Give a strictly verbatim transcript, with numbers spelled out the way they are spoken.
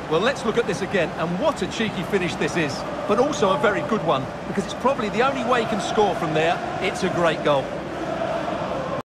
Well, let's look at this again, and what a cheeky finish this is. But also a very good one, because it's probably the only way he can score from there. It's a great goal.